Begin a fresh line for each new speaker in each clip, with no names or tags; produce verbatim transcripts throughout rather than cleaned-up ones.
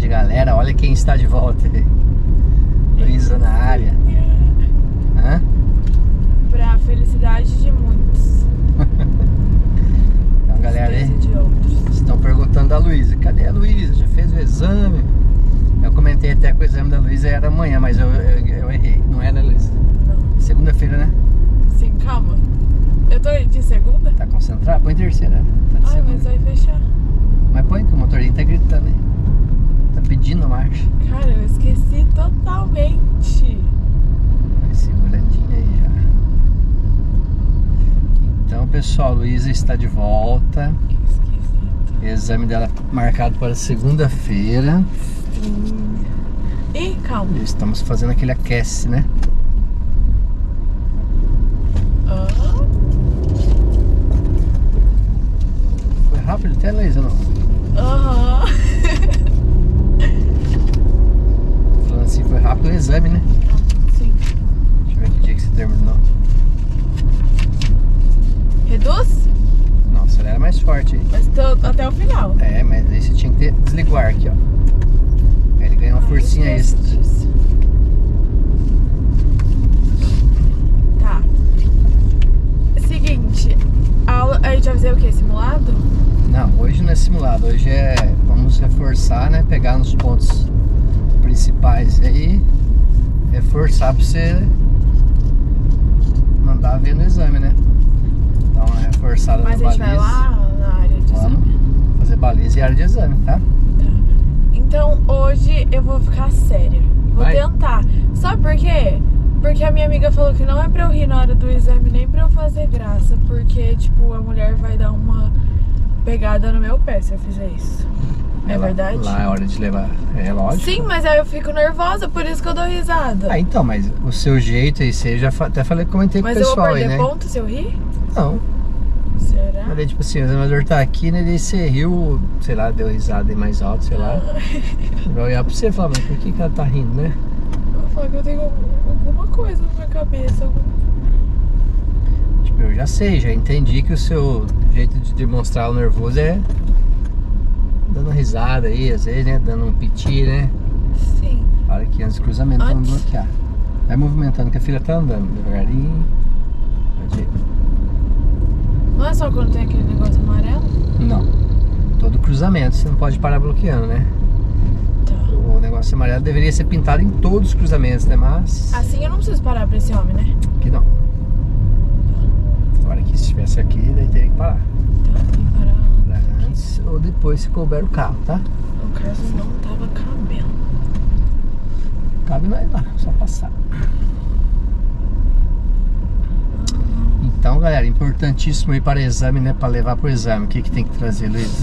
galera, olha quem está de volta aí. Luísa na área. Hã?
Pra felicidade de muitos.
Então, galera aí,
de outros.
estão perguntando da Luísa. Cadê a Luísa? Já fez o exame? Eu comentei até que o exame da Luísa era amanhã, mas eu, eu, eu errei. Não era, Luísa?
Não.
Segunda-feira, né?
Sim, calma. Eu tô de segunda?
Tá concentrado? Põe terceira. Tá de
Ai,
segunda.
mas vai fechar.
Mas põe que o motorzinho tá gritando aí. Tá pedindo a marcha.
Cara, eu esqueci totalmente.
Vai seguradinha aí já. Então, pessoal, a Luísa está de volta.
Que esquisito.
Exame dela marcado para segunda-feira.
Sim. Ih, calma.
E estamos fazendo aquele aquece, né?
Ah,
Foi rápido até, Luísa, não?
aham.
Falando assim, foi rápido o exame, né?
Sim.
Deixa eu ver que dia que você terminou.
Reduz?
Não, acelera mais forte aí.
Mas tô até o final.
É, mas aí você tinha que ter, desligar o ar aqui, ó. Aí ele ganha uma
Ah,
forcinha
esquece
extra.
disso. Tá. Seguinte, a aula, a gente vai fazer o quê? Simulado?
Não, hoje não é simulado, hoje é, vamos reforçar, né, pegar nos pontos principais aí, reforçar pra você mandar ver no exame, né? Dar uma reforçada
Mas
na
a gente
baliza.
vai lá na área de
Vamos
exame.
fazer baliza e área de exame, tá?
Tá. Então hoje eu vou ficar séria. Vou
Vai.
tentar. Sabe por quê? Porque a minha amiga falou que não é pra eu rir na hora do exame, nem pra eu fazer graça. Porque, tipo, a mulher vai dar uma pegada no meu pé se eu fizer isso. É
lá,
verdade?
Lá é hora de levar, é lógico.
Sim, mas aí eu fico nervosa, por isso que eu dou risada.
Ah, então, mas o seu jeito aí, você já fa- até falei, comentei
mas
com o pessoal
eu vou
aí,
perder
né?
ponto se eu rir?
Não.
Será?
Mas daí, tipo assim, o examinador tá aqui, né? Daí você riu, sei lá, deu risada aí mais alto, sei lá. Vai olhar pra você e falar, mas por que que ela tá rindo, né?
Eu vou falar que eu tenho alguma coisa na minha cabeça. Algum...
Tipo, eu já sei, já entendi que o seu jeito de demonstrar o nervoso é dando risada aí, às vezes, né? Dando um piti, né?
Sim.
Para que antes do cruzamento vamos
Antes.
bloquear. Vai movimentando que a filha tá andando devagarinho. Pode ir.
Não é só quando tem aquele negócio amarelo?
Não. Todo cruzamento você não pode parar bloqueando, né?
Tá.
O negócio amarelo deveria ser pintado em todos os cruzamentos, né? Mas
Assim eu não preciso parar pra esse homem, né?
aqui não. Agora que se estivesse aqui, daí teria que parar.
Tá, tem que parar.
Parar antes ou depois se couber o carro, tá?
No caso não tava cabendo.
Cabe nós lá, só passar. Então, galera, importantíssimo ir para exame, né? Para levar para o exame. O que que tem que trazer, Luísa?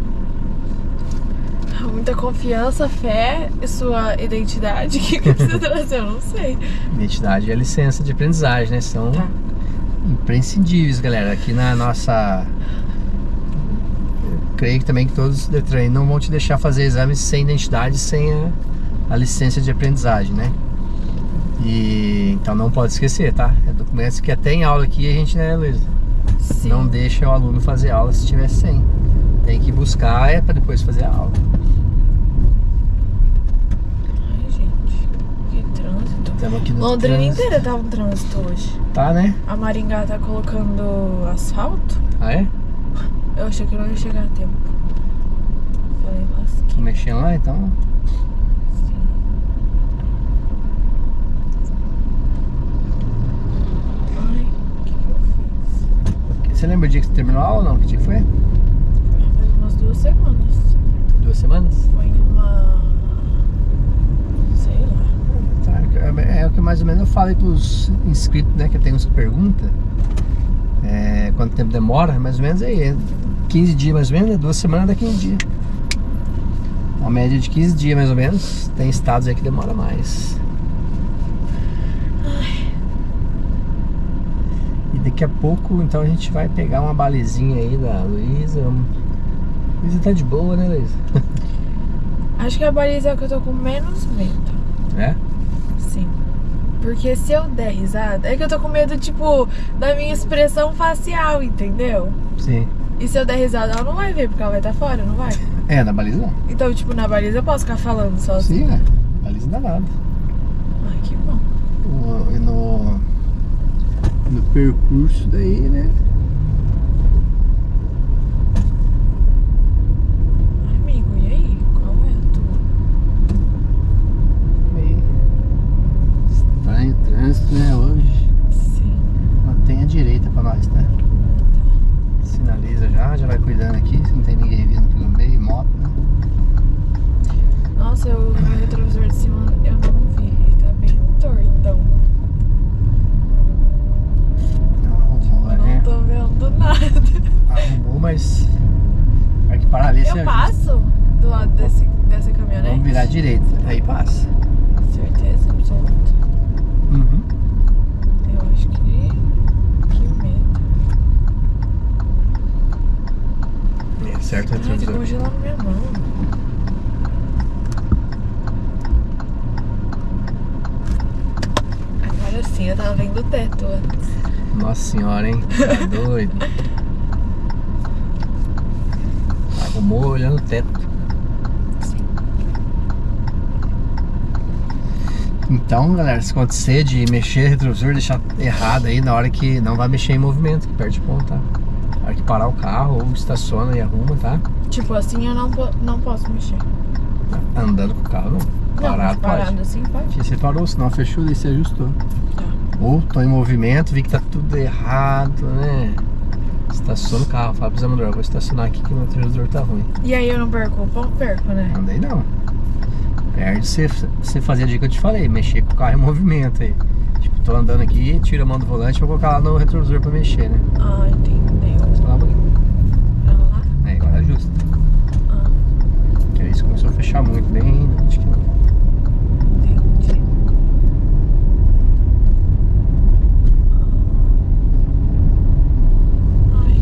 Muita confiança, fé e sua identidade. O que que precisa trazer? Eu não sei.
Identidade e a licença de aprendizagem, né? São
Tá.
imprescindíveis, galera. Aqui na nossa... Eu creio que também que todos os Detran não vão te deixar fazer exames sem identidade, sem a, a licença de aprendizagem, né? E então não pode esquecer, tá? É documentos que até em aula aqui a gente, né, Luísa?
Sim.
Não deixa o aluno fazer aula se tiver sem. Tem que buscar é para depois fazer a aula.
Ai, gente. Que trânsito.
Estamos aqui no
Londrina
trânsito.
inteira tá um trânsito hoje.
Tá, né?
A Maringá tá colocando asfalto.
Ah, é?
Eu achei que eu não ia chegar a tempo. Falei, lasquei.
Tô mexendo lá, então.
Ai, o que que eu fiz?
Você lembra o dia que você terminou a aula ou não? Que dia que foi?
Faz umas duas semanas.
Duas semanas?
Foi uma... sei lá.
Tá, é, é o que mais ou menos eu falei pros inscritos, né? Que tem uns que perguntam. É, quanto tempo demora, mais ou menos aí. É quinze dias mais ou menos, né? Duas semanas dá quinze dias. Uma média de quinze dias mais ou menos. Tem estados aí que demora mais. E daqui a pouco, então, a gente vai pegar uma balizinha aí da Luísa. Vamos... Luísa tá de boa, né, Luísa?
Acho que a baliza é o que eu tô com menos medo.
É?
Sim. Porque se eu der risada, é que eu tô com medo, tipo, da minha expressão facial, entendeu?
Sim.
E se eu der risada, ela não vai ver, porque ela vai estar fora, não vai?
É, na baliza não.
Então, tipo, na baliza eu posso ficar falando só assim?
Sim, é. Baliza não dá nada.
Ai, que bom.
O- E no, no percurso daí, né?
Amigo, e aí? Qual é a tua?
Meio estranho o trânsito, né? Hoje.
Sim.
Mantém a direita pra nós, né? Sinaliza já, já vai cuidando aqui, se não tem ninguém vindo pelo meio, moto, né?
Nossa, eu, o meu retrovisor de cima eu não vi. Ele tá bem tortão.
Não arrumou,
Eu
né?
não tô vendo nada.
Arrumou, mas vai que parar ali,
Eu
você
passo do lado desse, dessa caminhonete?
Vamos virar à direita, aí passa.
Certeza absoluta.
Uhum.
Eu acho que... Que medo.
É, certo,
Ai, tá
retrovisor.
congelando minha mão. Agora sim, eu tava vendo o teto antes.
Nossa senhora, hein? Tá doido. Arrumou olhando o teto.
Sim.
Então, galera, se acontecer de mexer retrovisor, deixar errado aí na hora que não vai mexer em movimento, que perde ponto, tá? Na hora que parar o carro ou estaciona e arruma, tá?
Tipo assim eu não, po não posso mexer.
Andando com o carro, não. Parado,
não, parado
pode.
assim pode.
Aqui você parou, senão fechou e você ajustou.
Tá.
Ou tô em movimento, vi que tá tudo errado, né? Estaciona o carro, fala pro Zé Manuel, vou estacionar aqui que o meu retrovisor tá ruim.
E aí eu não perco o ponto? Perco, né?
Não, daí não. Perde você, você fazer a dica que eu te falei, mexer com o carro em movimento aí. Tipo, tô andando aqui, tiro a mão do volante, vou colocar lá no retrovisor pra mexer, né?
Ah, entendeu.
Só lá um pouquinho.
Pra lá?
É, agora ajusta.
Ah,
Que aí isso começou a fechar muito, bem. Acho que não.
entendi. Ai.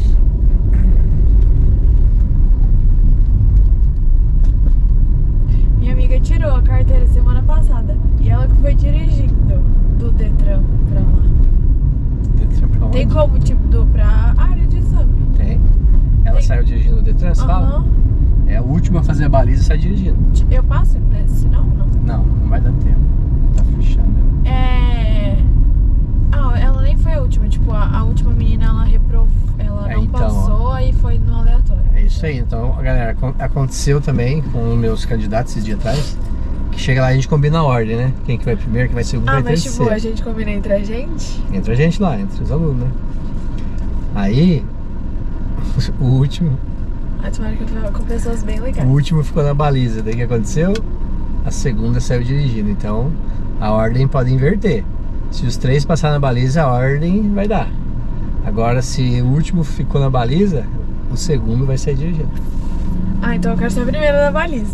Minha amiga tirou a carteira semana passada. E ela que foi dirigindo do Detran pra lá. Tem como, tipo, do, pra área de exame?
Tem. Ela
Tem.
saiu dirigindo o Detran, você fala?
Aham.
É a última a fazer a baliza e sai dirigindo.
Eu passo, né? Senão, não.
Não, não vai dar tempo. Tá fechando.
É. Ah, ela nem foi a última. Tipo, a, a última menina ela reprovou. Ela
É,
não
então,
passou, aí foi no aleatório.
É isso aí. Então, galera, acon- aconteceu também com os meus candidatos esses dias atrás. Que chega lá e a gente combina a ordem, né? Quem que vai primeiro, quem vai segundo,
Ah,
vai
mas
terceiro.
tipo, a gente combina entre a gente?
Entra a gente lá, entre os alunos, né? Aí, o último,
Ah, tomara que eu fale com pessoas bem
o
legais.
último ficou na baliza. Daí o que aconteceu? A segunda saiu dirigindo. Então, a ordem pode inverter. Se os três passarem na baliza, a ordem vai dar. Agora, se o último ficou na baliza, o segundo vai sair dirigindo.
Ah, então eu quero ser a primeira na baliza.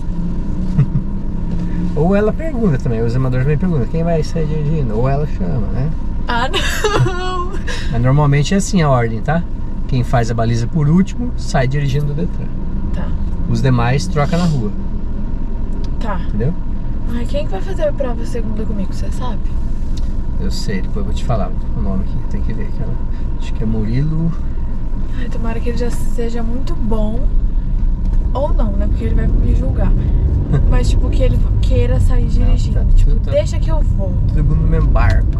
Ou ela pergunta também, o examinador também pergunta, quem vai sair dirigindo? Ou ela chama, né?
Ah, não!
Mas normalmente é assim a ordem, tá? Quem faz a baliza por último, sai dirigindo do Detran.
Tá,
Os demais troca na rua,
tá.
entendeu?
Ai, quem que vai fazer a prova segunda comigo, você sabe?
Eu sei, depois eu vou te falar o nome aqui, tem que ver aquela. Acho que é Murilo.
Ai, tomara que ele já seja muito bom. Ou não, né? Porque ele vai me julgar. Mas, tipo, que ele queira sair dirigindo.
tá
Tipo,
tudo- tá-
deixa que eu vou.
Todo mundo no mesmo barco.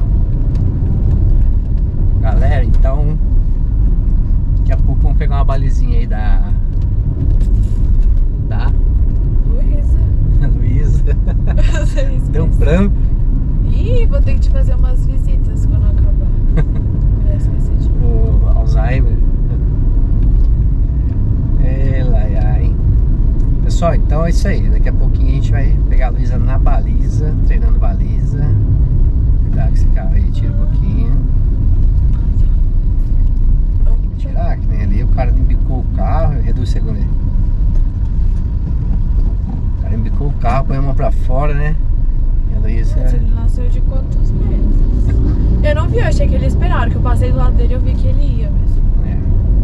Galera, então daqui a pouco vamos pegar uma balizinha aí da da
Luísa.
Luísa. Deu branco.
Ih, vou ter que te fazer umas visitas quando acabar. Vai esquecer de mim.
O Alzheimer. É, lai, ai. Pessoal, então é isso aí. Daqui a pouquinho a gente vai pegar a Luísa na baliza, treinando baliza. Cuidado com esse carro aí, tira um pouquinho. Tem que tirar, que nem ali o cara embicou o carro, reduz o segundo aí. O cara embicou o carro, põe a mão pra fora, né? E a Luísa.
Mas ele nasceu de quantos meses? Eu não vi, eu achei que ele ia esperar. Que eu passei do lado dele e eu vi que ele ia mesmo.
É.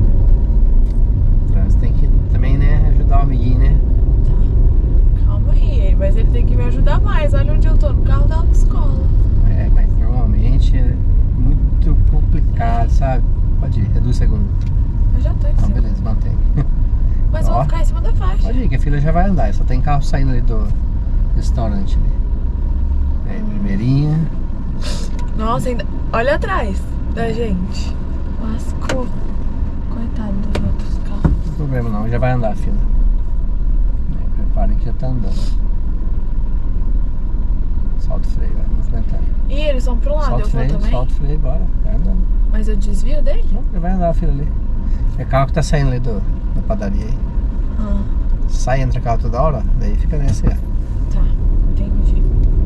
O trânsito tem que também, né, ajudar o amiguinho, né?
Tá. Calma aí, mas ele tem que me ajudar mais. Olha onde eu tô, no carro da autoescola.
É, mas normalmente é muito complicado, sabe? Pode ir, reduz o segundo.
Eu já tô em
Então,
cima.
beleza, mantém.
Mas eu
Ó.
vou ficar em cima da faixa.
Pode ir, que a fila já vai andar. Só tem carro saindo ali do restaurante ali. Aí, primeirinha.
Nossa, ainda... olha atrás da gente. Lascou. Coitado dos outros carros.
Não tem problema não, já vai andar a fila. Aí, preparem que já tá andando. Solta o freio, vai movimentando.
Ih, eles vão pro lado,
Solta
eu
o
vou
freio,
também.
solta o freio, bora. Vai andando.
Mas eu desvio dele?
Não, já vai andar a fila ali. É carro que tá saindo ali do, da padaria aí.
Ah,
Sai, entra carro toda hora, daí fica nessa aí. ó.
tá. Entendi.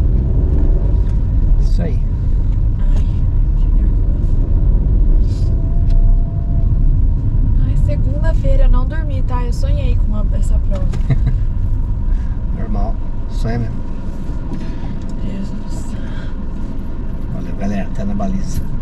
Isso aí.
Ai, que nervoso. Ai, segunda-feira eu não dormi, tá? Eu sonhei com a- essa prova.
Normal. Sonha mesmo.
Jesus.
Valeu, galera. Até na baliza.